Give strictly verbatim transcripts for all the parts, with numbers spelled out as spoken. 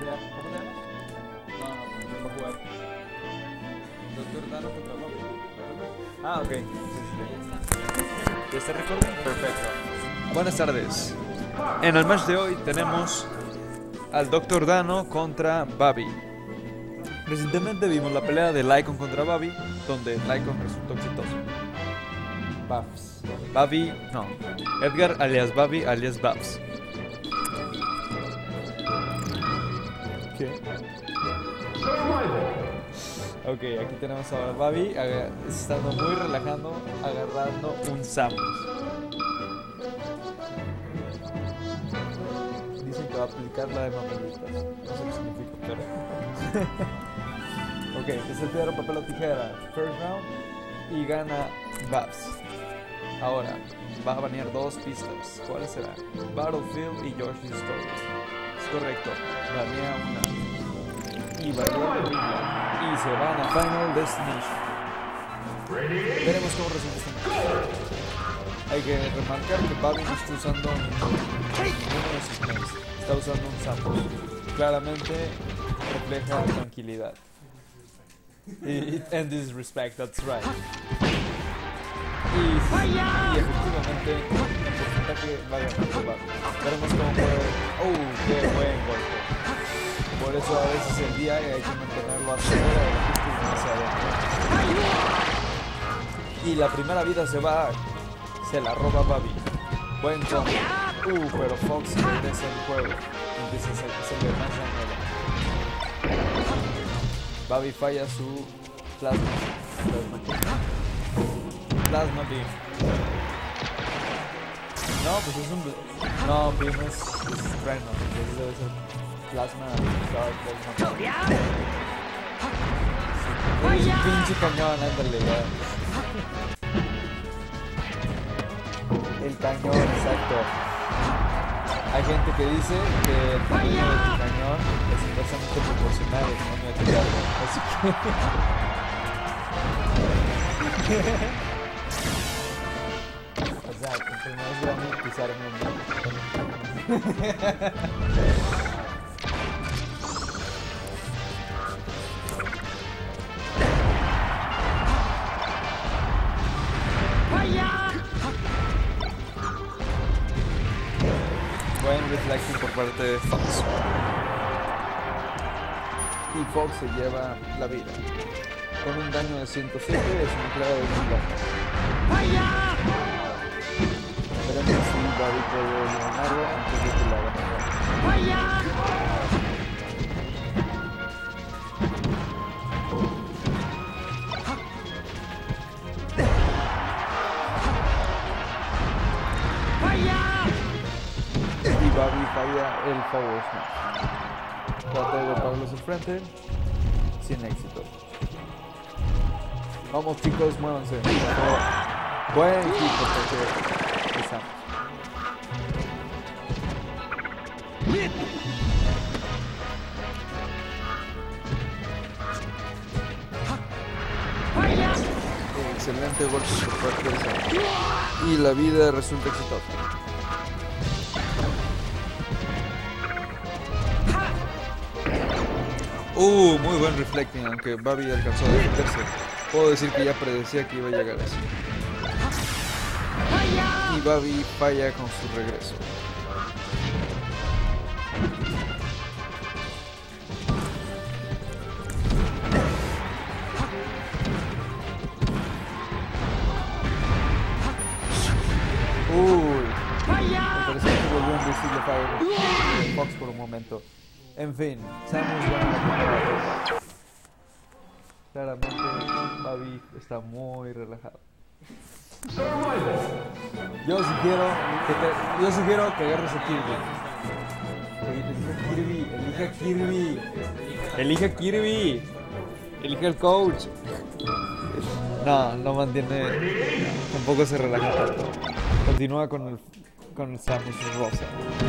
llama? ¿Cómo te llamas? No, no, no va a jugar. Doctor Dano contra Bobby. Ah, ok. Sí, sí. ¿Ya está recordando? Perfecto. Buenas tardes. En el match de hoy tenemos al Doctor Dano contra Bobby. Recientemente vimos la pelea de Lycon contra Bobby, donde Lycon resultó exitoso. Babs. Bobby, no. Edgar alias Bobby alias Babs. ¿Qué? Ok, aquí tenemos a Bobby estando muy relajando, agarrando un Samus. Dicen que va a aplicar la de mamelitas. No sé qué significa, pero... Ok, es el piedra, papel o tijera. First round y gana Babs. Ahora, va a banear dos pistas. ¿Cuáles serán? Battlefield y Yoshi's Story. Es correcto, banea una. Y banea una. Y se van a Final Destination. Veremos cómo resulta este match. Hay que remarcar que Bobby no está usando ninguno de sus mains. Está usando un Samus. Claramente refleja tranquilidad. Y, and disrespect, that's right. Y, y efectivamente el porcentaje va ganando Bobby. Veremos cómo puede... ¡Oh! ¡Qué buen golpe! Por eso a veces el día hay que mantenerlo hacia afuera de la pista y no hacia adentro. Y la primera vida se va, se la roba Bobby. Buen combo. Uh, pero Fox regresa el juego. Empieza a hacerle más daño. Bobby falla su plasma. Plasma Beam. No, pues es un... No, Beam es, es trueno. Entonces debe ser plasma. Plasma. Es un pinche cañón, ándale, ya. El cañón, exacto. Hay gente que dice que el tamaño de tu cañón es inversamente proporcional al tamaño de tu carga. Así que... O sea, entre más grande pisar menos. Buen reflecting por parte de Fox. Y Fox se lleva la vida. Con un daño de ciento siete es una clave de un daño. Veremos si Bobby puede eliminarlo antes de que la gane. Bobby falla el Power Smash. Trata de golpearlo hacia el frente. Sin éxito. Vamos chicos, muévanse. Buen equipo porque empezamos. Excelente golpe por parte de Sam. Y la vida resulta exitosa. Uh, muy buen reflecting, aunque Bobby alcanzó a defenderse. Puedo decir que ya predecía que iba a llegar así. Y Bobby falla con su regreso. Uy, me pareció que volvió un Invisible Fire Fox por un momento. En fin, Samus gana la primera ronda. Claramente, Bobby está muy relajado. Yo sugiero que te, yo sugiero que agarres a Kirby. Elige a Kirby, elige a Kirby. Elige a Kirby. Elige al coach. No, no mantiene. Tampoco se relaja tanto. Continúa con el, con el Samus rosa.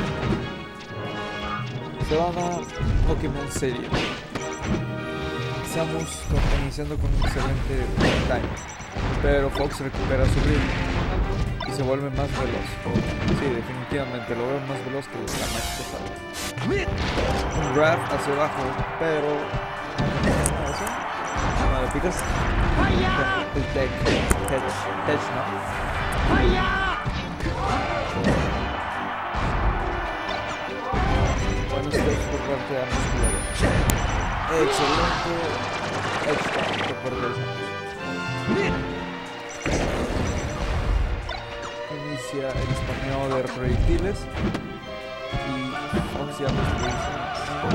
Se van a Pokémon Stadium. Samus con, iniciando con un excelente daño, pero Fox recupera su ritmo y se vuelve más veloz. Sí, definitivamente lo veo más veloz que la match pasada. un grab hacia abajo, pero eso no le picas el tech, tech, tech, ¿no? Buenos tech por parte de ambos jugadores. Excelente extra por parte de ambos. Inicia el spameo de proyectiles y Fox ya los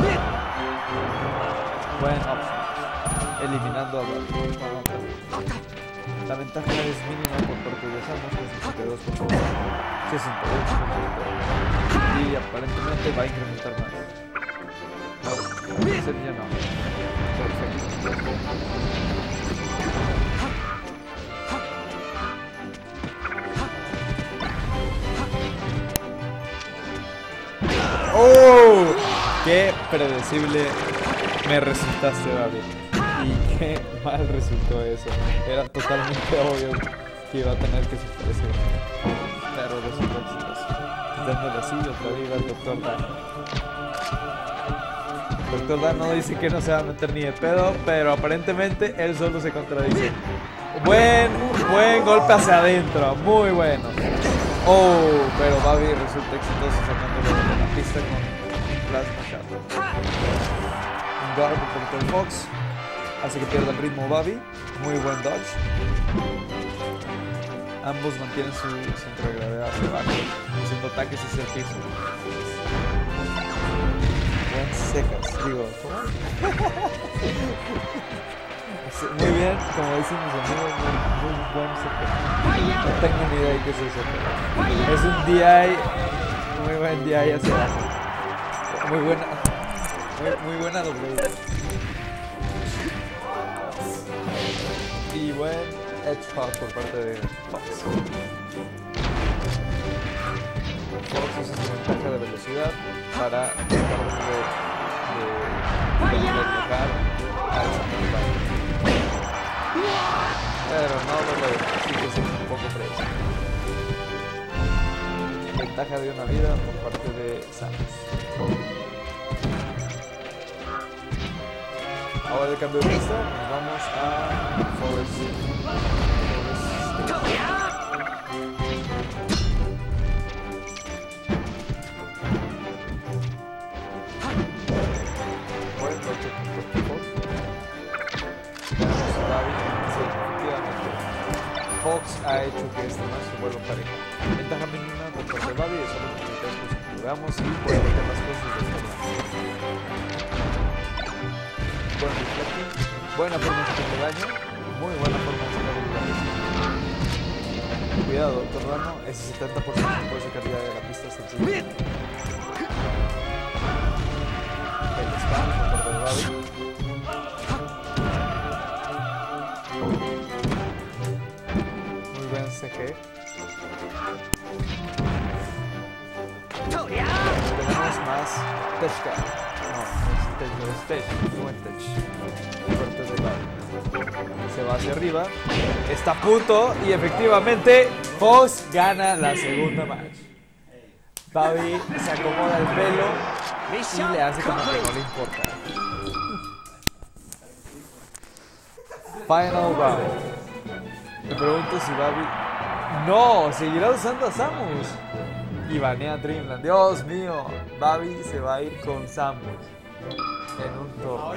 buen option, eliminando a Babi. La ventaja es mínima por parte de Samus, que es sesenta y dos por ciento, sesenta y ocho por ciento, y aparentemente va a incrementar más. No, ya no. Perfecto. ¡Oh! ¡Qué predecible me resultaste, Babi! Y qué mal resultó eso. Era totalmente obvio que iba a tener que sufrir eso. Pero resultó exitoso. Dándole así otra vez al doctor Dano. doctor Dano dice que no se va a meter ni de pedo, pero aparentemente él solo se contradice. Buen, buen golpe hacia adentro, muy bueno. Oh, pero Babi resulta exitoso sacándolo de la pista con Plasma Shot. Un guard por parte del Fox hace que pierda el ritmo Babi. Muy buen dodge. Ambos mantienen su centro de gravedad hacia abajo, haciendo ataques hacia el piso. Buen cejas, digo, ¿cómo? Muy bien, como dicen mis amigos, muy, muy buen cejas. No tengo ni idea de qué es eso. Es un D I, muy buen D I hacia abajo. Muy buena, muy, muy buena doble. Y buen edge hop por parte de Fox. Fox usa su ventaja de velocidad para tratar de, de, de reflejar al Samus. Pero no lo logra, así que es un poco predecible. Ventaja de una vida por parte de Samus. Ahora de cambio de pista, nos vamos a Forest. Forest. Buen golpe por Fox. Sí, efectivamente. Fox ha hecho que este match se vuelva pareja. Ventaja mínima por parte de Babi, es solo treinta y tres por ciento. Veamos si puede meter las cosas de esta manera. Buen reflecting, buena forma de hacer daño, muy buena forma de sacar el daño. Cuidado, doctor Dano, ese setenta por ciento puede sacar ya de la pista sencilla. El spam por parte de Babi. Muy buen C G. Tenemos más Techka. No, es Tech, buen Tech. Fuerte de Babi. Se va hacia arriba. Está a punto y efectivamente Fox gana la segunda match. Babi se acomoda el pelo y le hace como que no le importa. Final round. Me pregunto si Babi... ¡No! Seguirá usando a Samus. Y banea Dreamland. Dios mío. Babi se va a ir con Samus en un torneo.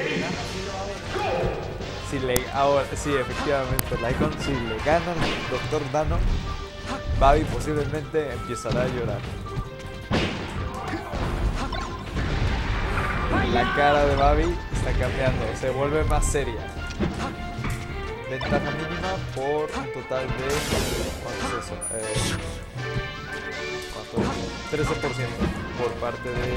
Si le... Ahora, sí, efectivamente. La Icon, si le gana el doctor Dano, Babi posiblemente empezará a llorar. La cara de Babi está cambiando. Se vuelve más seria. Ventaja mínima por un total de... ¿Cuánto es eso? Eh, ¿Cuánto es? trece por ciento por parte de...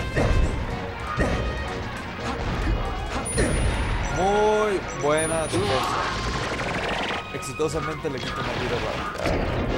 Muy buena defensa. Exitosamente le quita una vida a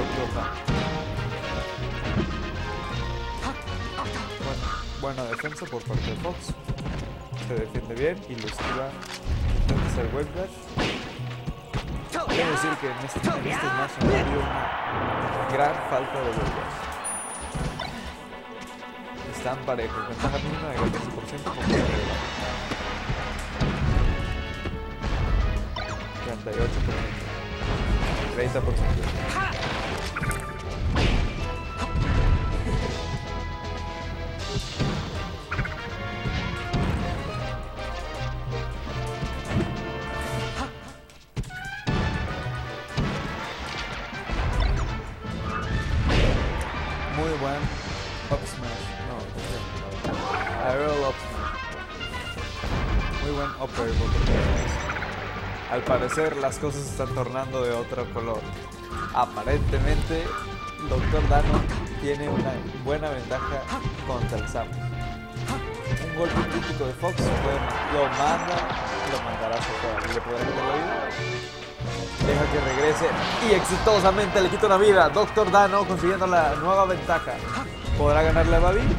bueno, buena defensa por parte de Fox. Se defiende bien y lo esquiva. Intenta hacer wave dash. Quiero decir que en este, en este match ha habido una gran falta de wave dash. Están parejos. Ventaja mínima de catorce por ciento por cada regla. treinta y ocho por ciento. treinta por ciento. Muy buen up smash. No, aerial up smash. Muy buen up air. Al parecer las cosas se están tornando de otro color. Aparentemente doctor Dano tiene una buena ventaja contra el Samus. Un golpe crítico de Fox lo manda, lo mandará a socar. ¿Le podrá quitar la vida? Deja que regrese y exitosamente le quita una vida. doctor Dano consiguiendo la nueva ventaja. ¿Podrá ganarle a Babi?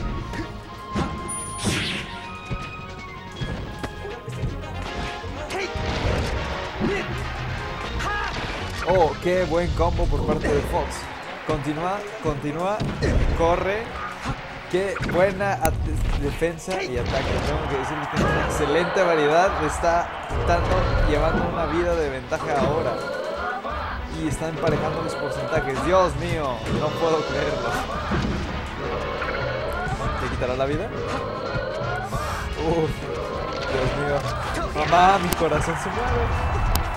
Oh, qué buen combo por parte de Fox. Continúa, continúa, corre. Qué buena defensa y ataque. Tengo que decir que tiene una excelente variedad. Está dando, llevando una vida de ventaja ahora. Y está emparejando los porcentajes. Dios mío, no puedo creerlo. ¿Te quitará la vida? Uf, Dios mío. Mamá, mi corazón se mueve.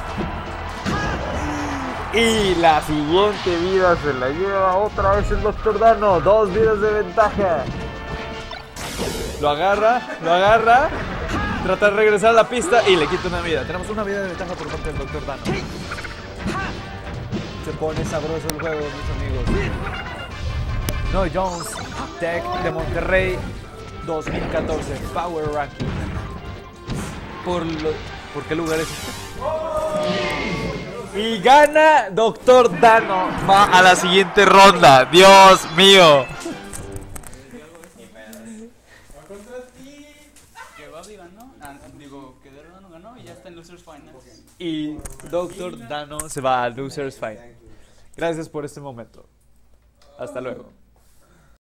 Y la siguiente vida se la lleva otra vez el doctor Dano. Dos vidas de ventaja. Lo agarra, lo agarra. Trata de regresar a la pista y le quita una vida. Tenemos una vida de ventaja por parte del doctor Dano. Se pone sabroso el juego, mis amigos. No Jones, Tech de Monterrey dos mil catorce, Power Ranking. ¿Por, lo, ¿por qué lugar es este? Y gana doctor Dano. Va a la siguiente ronda. Dios mío. Que Babi ganó, digo, que Dano ganó y ya está en Losers Finals. Y doctor Dano se va a Losers Fight. Gracias por este momento. Hasta luego.